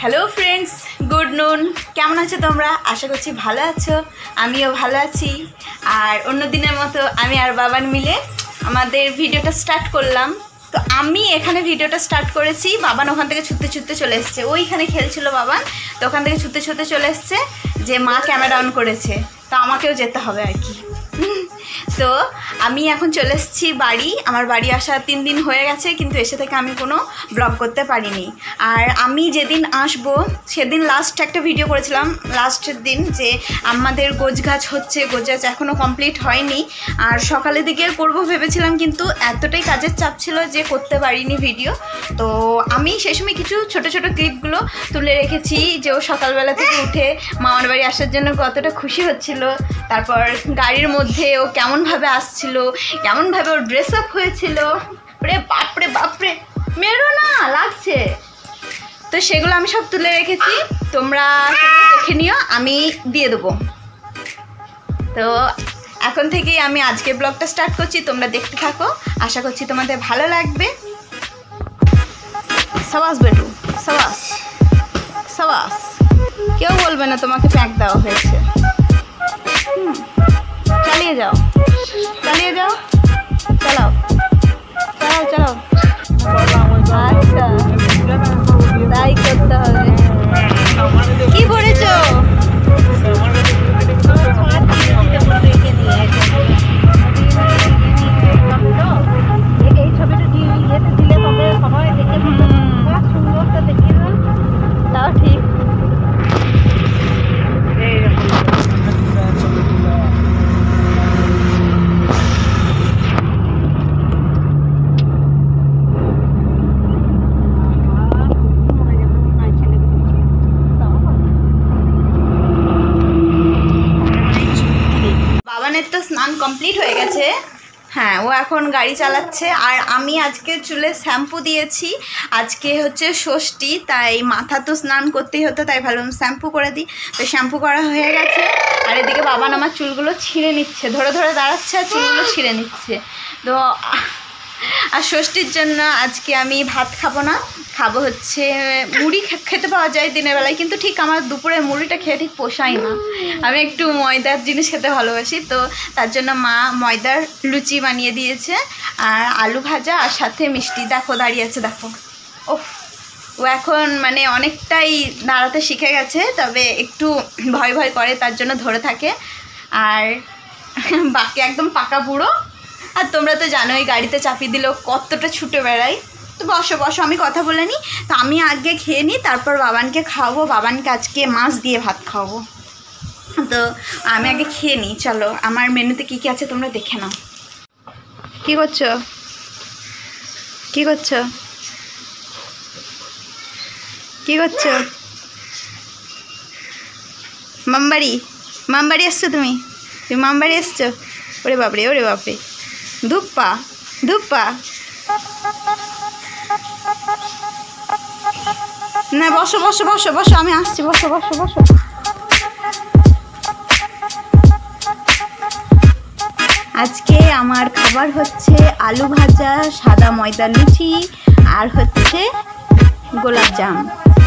Hello friends, good নুন। কেমন আছো তোমরা? আশা করছি ভালো আছো, আমিও ভালো আছি। আর অন্য দিনের মতো আমি আর বাবান মিলে আমাদের ভিডিওটা স্টার্ট করলাম। তো আমি এখানে ভিডিওটা স্টার্ট করেছি, বাবান ওখান থেকে ছুটতে ছুটতে চলে এসছে। ওইখানে খেলছিল বাবান, তো ওখান থেকে ছুটতে ছুটতে চলে এসছে যে মা ক্যামেরা অন করেছে, তো আমাকেও যেতে হবে আর কি। তো আমি এখন চলে এসেছি বাড়ি। আমার বাড়ি আসা 3 দিন হয়ে গেছে, কিন্তু এসে থেকে আমি কোনো ব্লগ করতে পারিনি। আর আমি যেদিন আসবো সেদিন লাস্ট একটা ভিডিও করেছিলাম, লাস্টের দিন, যে আমাদের গোছগাছ হচ্ছে, গোছগাছ এখনও কমপ্লিট হয়নি। আর সকালের দিকে করবো ভেবেছিলাম, কিন্তু এতটাই কাজের চাপ ছিল যে করতে পারিনি ভিডিও। তো আমি সেই সময় কিছু ছোট ছোট ক্লিপগুলো তুলে রেখেছি, যে ও সকালবেলা থেকে উঠে মামার বাড়ি আসার জন্য কতটা খুশি হচ্ছিল, তারপর গাড়ির মধ্যে ও কেমনভাবে আসছিল, কেমনভাবে ওর ড্রেস আপ হয়েছিল। রে বাপরে বাপরে, মেরো না, লাগছে। তো সেগুলো আমি সব তুলে রেখেছি, তোমরা দেখে নিও, আমি দিয়ে দেবো। তো এখন থেকেই আমি আজকে ব্লগটা স্টার্ট করছি, তোমরা দেখতে থাকো, আশা করছি তোমাদের ভালো লাগবে। সাবাস বেটু, সাবাস সাবাস, কেউ বলবে না তোমাকে প্যাক দেওয়া হয়েছে। চালিয়ে যাও, চালিয়ে যাও, চালাও চালাও চালাও। আচ্ছা, তাই করতে হবে। কি পড়েছো? এই ছবিটা ইয়েতে দিলে তবে সবাই দেখে সুন্দরটা দেখি না, তাও ঠিক। বাবানের তো স্নান কমপ্লিট হয়ে গেছে, হ্যাঁ, ও এখন গাড়ি চালাচ্ছে। আর আমি আজকে চুলে শ্যাম্পু দিয়েছি, আজকে হচ্ছে ষষ্ঠী, তাই মাথা তো স্নান করতেই হতো, তাই ভাবলাম শ্যাম্পু করে দিই। তো শ্যাম্পু করা হয়ে গেছে। আর এদিকে বাবান আমার চুলগুলো ছিঁড়ে নিচ্ছে, ধরে ধরে দাঁড়াচ্ছে আর চুলগুলো ছিঁড়ে নিচ্ছে। তো আর ষষ্ঠীর জন্য আজকে আমি ভাত খাবো না, খাবো হচ্ছে মুড়ি। খেতে পাওয়া যায় দিনের বেলায়, কিন্তু ঠিক আমার দুপুরে মুড়িটা খেয়ে ঠিক পোষায় না। আমি একটু ময়দার জিনিস খেতে ভালোবাসি, তো তার জন্য মা ময়দার লুচি বানিয়ে দিয়েছে, আর আলু ভাজা, আর সাথে মিষ্টি। দেখো দাঁড়িয়ে আছে, দেখো। ও এখন মানে অনেকটাই দাঁড়াতে শিখে গেছে, তবে একটু ভয় ভয় করে, তার জন্য ধরে থাকে। আর বাকি একদম পাকা বুড়ো। আর তোমরা তো জানোই গাড়িতে চাপিয়ে দিলেও কতটা ছুটে বেড়াই। তো বসো বসো, আমি কথা বলে নিই। তো আমি আগে খেয়ে নিই, তারপর বাবানকে খাওয়াবো। বাবানকে আজকে মাছ দিয়ে ভাত খাওয়াবো। তো আমি আগে খেয়ে নিই, চলো। আমার মেনুতে কী কী আছে তোমরা দেখে নাও। কী করছো? কী করছো? কী করছো? মামবাড়ি, মামবাড়ি এসছো তুমি? তুমি মামবাড়ি এসছো? ওরে বাপরে, ওরে বাপরে, ধুপ্পা ধুপ্পা। না, বসো বসো বসো বসো, আমি আসছি, বসো বসো বসো। আজকে আমার খাবার হচ্ছে আলু ভাজা, সাদা ময়দা লুচি, আর হচ্ছে গোলাপ জাম।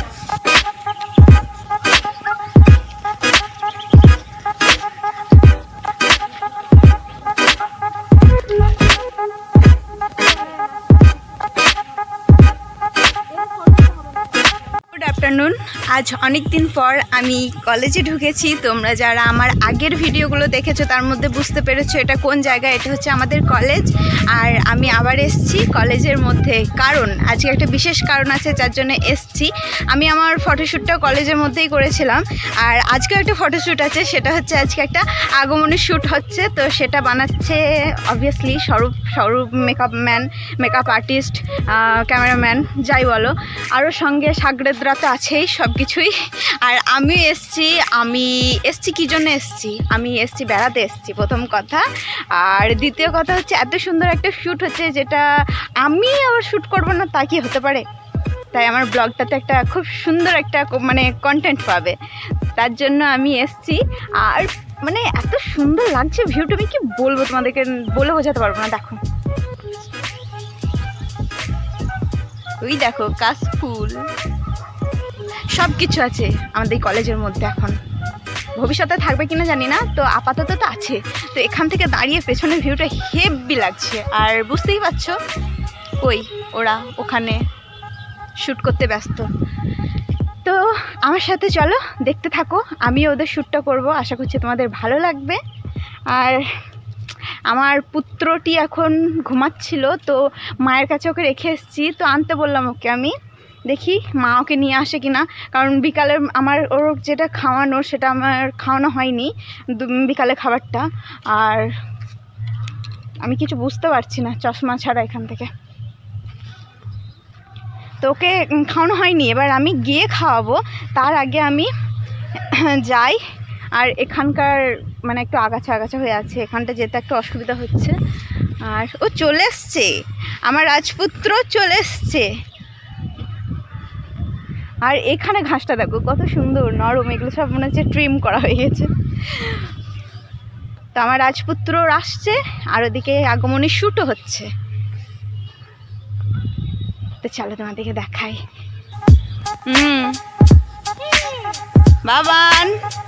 আফটারনুন। আজ অনেক দিন পর আমি কলেজে ঢুকেছি। তোমরা যারা আমার আগের ভিডিওগুলো দেখেছো তার মধ্যে বুঝতে পেরেছো এটা কোন জায়গা। এটা হচ্ছে আমাদের কলেজ। আর আমি আবার এসছি কলেজের মধ্যে, কারণ আজকে একটা বিশেষ কারণ আছে যার জন্য এসছি। আমি আমার ফটোশ্যুটটাও কলেজের মধ্যেই করেছিলাম, আর আজকেও একটা ফটোশ্যুট আছে, সেটা হচ্ছে আজকে একটা আগমনী শ্যুট হচ্ছে। তো সেটা বানাচ্ছে অবভিয়াসলি স্বরূপ মেকআপ আর্টিস্ট, ক্যামেরাম্যান, যাই বলো। আরও সঙ্গে সাগরেদরা তো আছেই, সব কিছুই। আর আমি এসছি কী জন্য এসছি? আমি এসছি বেড়াতে এসছি, প্রথম কথা। আর দ্বিতীয় কথা হচ্ছে এত সুন্দর একটা শ্যুট হচ্ছে, যেটা আমি আবার শ্যুট করবো না তা কি হতে পারে? তাই আমার ব্লগটাতে একটা খুব সুন্দর একটা মানে কন্টেন্ট পাবে, তার জন্য আমি এসছি। আর মানে এত সুন্দর লাগছে ভিউটা, আমি কি বলবো তোমাদেরকে, বলে বোঝাতে পারবো না। দেখো, ওই দেখো কাশফুল, সব কিছু আছে আমাদের এই কলেজের মধ্যে। এখন ভবিষ্যতে থাকবে কিনা জানি না, তো আপাতত তো আছে। তো এখান থেকে দাঁড়িয়ে পেছনের ভিউটা হেভি লাগছে। আর বুঝতেই পারছো কই ওরা ওখানে শ্যুট করতে ব্যস্ত। তো আমার সাথে চলো দেখতে থাকো, আমি ওদের শ্যুটটা করব। আশা করছি তোমাদের ভালো লাগবে। আর আমার পুত্রটি এখন ঘুমাচ্ছিল, তো মায়ের কাছে ওকে রেখে এসেছি। তো আনতে বললাম ওকে আমি, দেখি মা ওকে নিয়ে আসে কিনা। কারণ বিকালে আমার ওর যেটা খাওয়ানোর সেটা আমার খাওয়ানো হয়নি বিকালে খাবারটা। আর আমি কিছু বুঝতে পারছি না চশমা ছাড়া এখান থেকে, তো ওকে খাওয়ানো হয়নি। এবার আমি গিয়ে খাওয়াবো, তার আগে আমি যাই। আর এখানকার মানে একটু আগাছা আগাছা হয়ে আছে, এখানটা যেতে একটু অসুবিধা হচ্ছে। আর ও চলে এসছে, আমার রাজপুত্র চলে এসছে। আর এখানে ঘাসটা দেখো কত সুন্দর নরম, এগুলো সব মনে হচ্ছে ট্রিম করা হয়ে গেছে। তো আমার রাজপুত্র আসছে, আর ওদিকে আগমনী শ্যুটও হচ্ছে। তো চলো তোমাদেরকে দেখাই। বাবান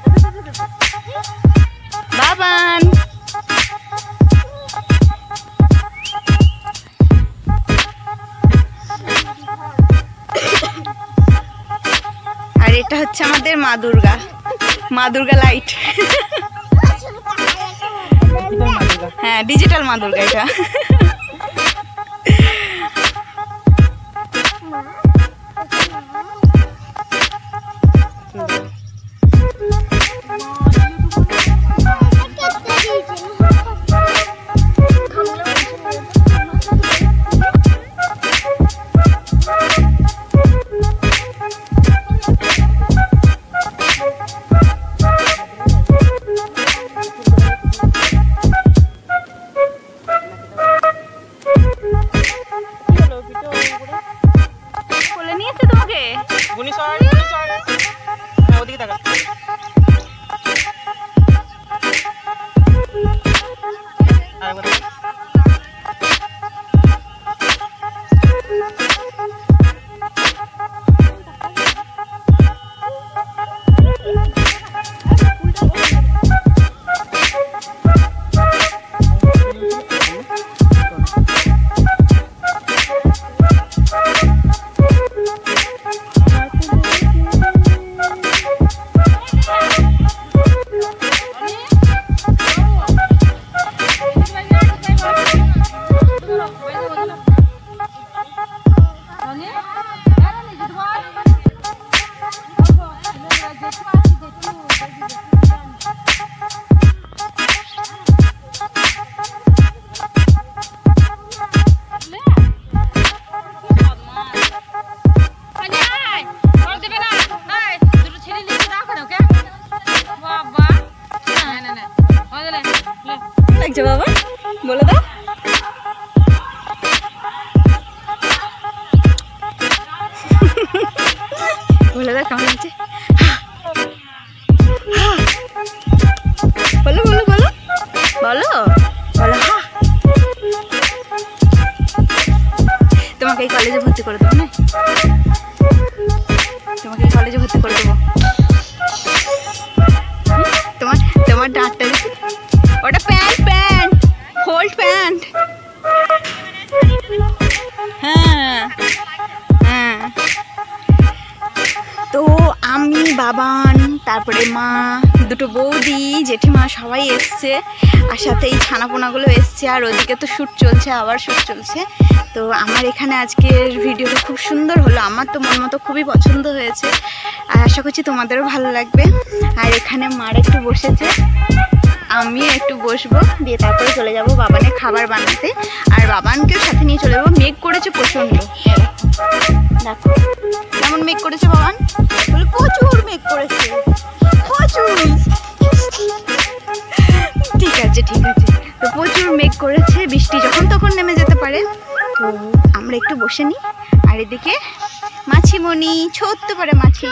বাবান, আর এটা হচ্ছে আমাদের মা দুর্গা, মা দুর্গা লাইট। হ্যাঁ, ডিজিটাল মা দুর্গা এটা। লাগছে বাবা, বলে দাও। বলে দাও কেমন লাগছে। বলো বলো বলো বলো বলো। হ্যাঁ, তোমাকে এই কলেজে ভর্তি করে দেবো না, তোমাকে এই কলেজে ভর্তি করে দেবো। তোমার তোমার ডাঁটটা ওটা প্যান্ট প্যান্ট হোল্ড প্যান্ট। হ্যাঁ হ্যাঁ। তো আমি বাবান, তারপরে মা, দুটো বৌদি, জেঠিমা সবাই এসছে, আর সাথে এই ছানাপোনাগুলো এসছে। আর ওদিকে তো শ্যুট চলছে, আবার শ্যুট চলছে। তো আমার এখানে আজকের ভিডিওটা খুব সুন্দর হলো, আমার তো মন মতো খুবই পছন্দ হয়েছে। আর আশা করছি তোমাদেরও ভালো লাগবে। আর এখানে মার একটু বসেছে, আমিও একটু বসবো, দিয়ে তারপরে চলে যাব বাবানের খাবার বানাতে। আর বাবানকেও সাথে নিয়ে চলে যাবো। মেঘ করেছে প্রচণ্ড, দেখো কেমন মেঘ করেছে বাবান, বলে প্রচুর মেঘ করেছে, প্রচুর। ঠিক আছে ঠিক আছে। তো প্রচুর মেঘ করেছে, বৃষ্টি যখন তখন নেমে যেতে পারে। তো আমরা একটু বসে নিই। আর এদিকে মাছিমণি, ছোট্ট পারে মাছি,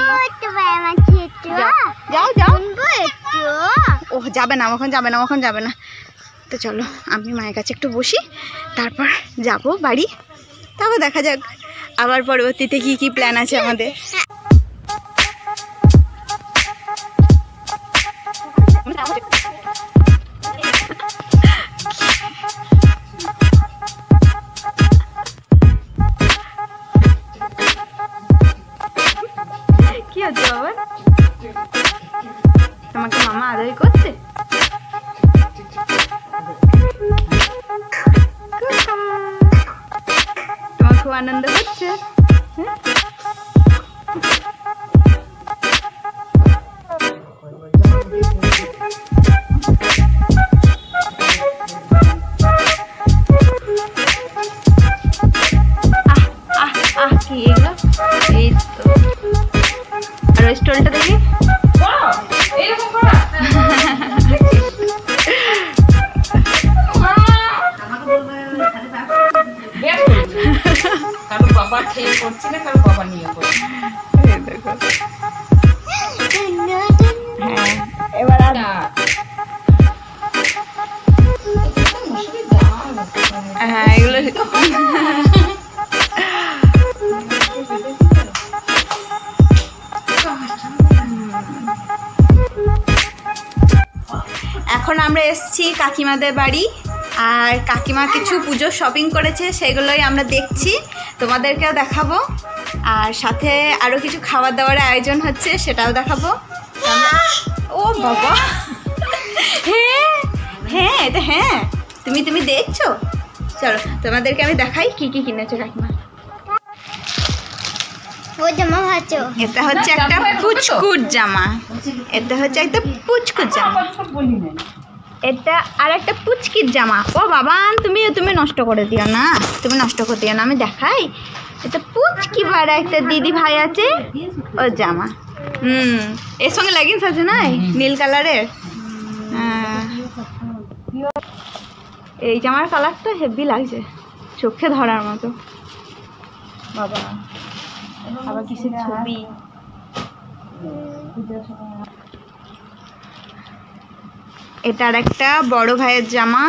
যাও যাও। ও যাবে না, এখন যাবে না, এখন যাবে না। তো চলো আমি মায়ের কাছে একটু বসি, তারপর যাব বাড়ি। তারপর দেখা যাক আবার পরবর্তীতে কি কি প্ল্যান আছে আমাদের। আনন্দ হচ্ছে। কি এগুলো? এই তো আর ওই স্টলটা দেখি। বাবা খেয়ে করছি না, কারো বাবা নিয়ে করছি। হ্যাঁ এবার হ্যাঁ এগুলো এখন আমরা এসেছি কাকিমাদের বাড়ি, আর কাকিমা কিছু পুজোর শপিং করেছে, সেগুলোই আমরা দেখছি, তোমাদেরকেও দেখাবো। আর সাথে আরও কিছু খাবার দাবারের আয়োজন হচ্ছে, সেটাও দেখাবো। ও বাবা, হ্যাঁ হ্যাঁ এটা হ্যাঁ, তুমি দেখছো? চলো তোমাদেরকে আমি দেখাই কি কি কিনেছো কাকিমা। এটা হচ্ছে একটা পুচকুট জামা, এটা হচ্ছে একটা পুচকুট জামা, এটা আর একটা পুচকির জামা। ও বাবা, তুমি নষ্ট করে দিও না, তুমি নষ্ট করে দিও না, আমি দেখাই। এটা পুচকি বাড়া একটা দিদি ভাই আছে, ও জামা। এর সঙ্গে লেগিংস আছে না নীল কালারের। এই জামার কালারটা হেভি লাগছে, চোখে ধরার মতো। বাবা আবার কিসের ছবি। এটা আর একটা বড় ভাইয়ের জামা,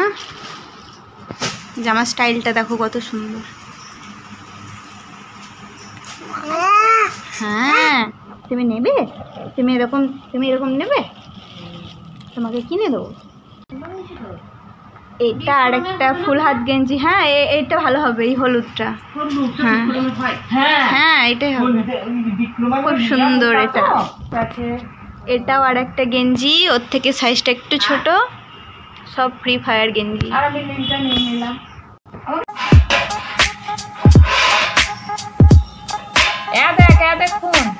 জামা স্টাইলটা দেখো কত সুন্দর। হ্যাঁ তুমি নেবে, তুমি এরকম নেবে, তোমাকে কিনে দেবো। এটা আর একটা ফুল হাত গেঞ্জি, হ্যাঁ এইটা ভালো হবে, এই হলুদটা। হ্যাঁ হ্যাঁ এটাই হবে, খুব সুন্দর। এটা এটাও আর একটা গেঞ্জি, ওর থেকে সাইজটা একটু ছোট, সব ফ্রি ফায়ার গেঞ্জি। আর আমি লিঙ্কটা নিয়ে নিলাম। দেখুন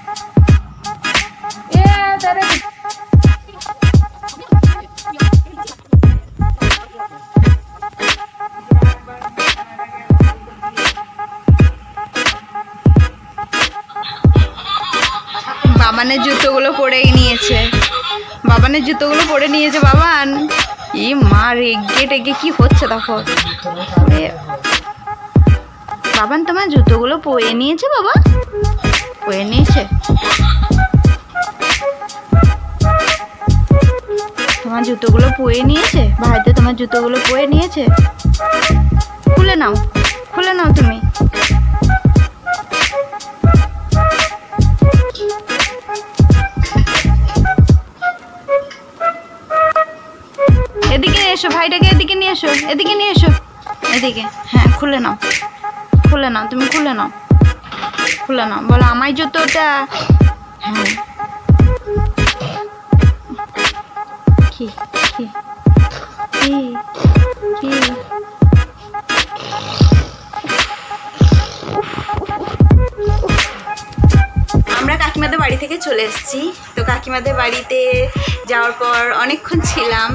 বাবানের জুতোগুলো পরে নিয়েছে, বাবান। ই মা, রেগে কি হচ্ছে দেখো। বাবান তোমার জুতোগুলো পরে নিয়েছে, বাবা পরে নিয়েছে। তোমার জুতোগুলো পরে নিয়েছে, ভাইতে তোমার জুতোগুলো পরে নিয়েছে। খুলে নাও তুমি। এদিকে এসো, ভাইটাকে এদিকে নিয়ে এসো, এদিকে। হ্যাঁ খুলে নাও তুমি, খুলে নাও বলো আমার জুতোটা। হ্যাঁ কি আমরা কাকিমাদের বাড়ি থেকে চলে এসেছি। তো কাকিমাদের বাড়িতে যাওয়ার পর অনেকক্ষণ ছিলাম।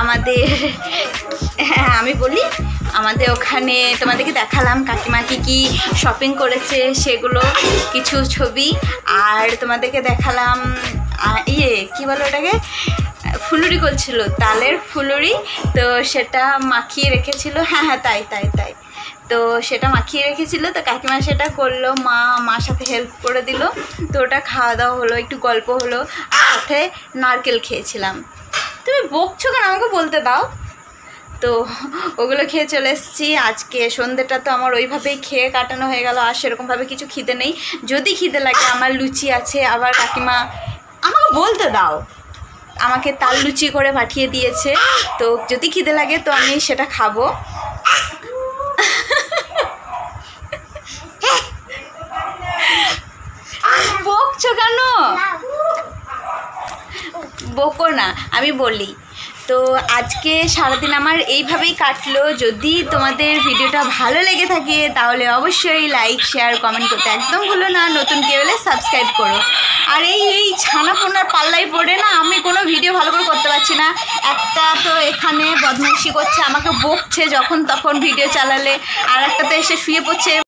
আমি বলি, আমাদের ওখানে তোমাদেরকে দেখালাম কাকিমা কি শপিং করেছে, সেগুলো কিছু ছবি। আর তোমাদেরকে দেখালাম কি বলো ওটাকে, ফুলুরি করছিল, তালের ফুলুরি। তো সেটা মাখিয়ে রেখেছিল। হ্যাঁ তাই। তো সেটা মাখিয়ে রেখেছিল, তো কাকিমা সেটা করলো, মার সাথে হেল্প করে দিল। তো ওটা খাওয়া দাওয়া হলো, একটু গল্প হলো, আর সাথে নারকেল খেয়েছিলাম। তুমি বকছো কেন, আমাকে বলতে দাও। তো ওগুলো খেয়ে চলে এসেছি। আজকে সন্ধ্যেটা তো আমার ওইভাবেই খেয়ে কাটানো হয়ে গেল, আর সেরকমভাবে কিছু খিদে নেই। যদি খিদে লাগে, আমার লুচি আছে, আবার কাকিমা আমাকে বলতে দাও, আমাকে তাল লুচি করে পাঠিয়ে দিয়েছে। তো যদি খিদে লাগে তো আমি সেটা খাবো। বকছো কেন, বকো না, আমি বলি। তো আজকে সারাদিন আমার এইভাবেই কাটলো। যদি তোমাদের ভিডিওটা ভালো লেগে থাকে তাহলে অবশ্যই লাইক শেয়ার কমেন্ট করতে একদম ভুলো না, নতুন কেউ হলে সাবস্ক্রাইব করো। আর এই ছানাপোনার পাল্লাই পড়ে না আমি কোনো ভিডিও ভালো করে করতে পারছি না। একটা তো এখানে বদমাইশি করছে, আমাকে বকছে যখন তখন ভিডিও চালালে, আর একটা তো এসে শুয়ে পড়ছে।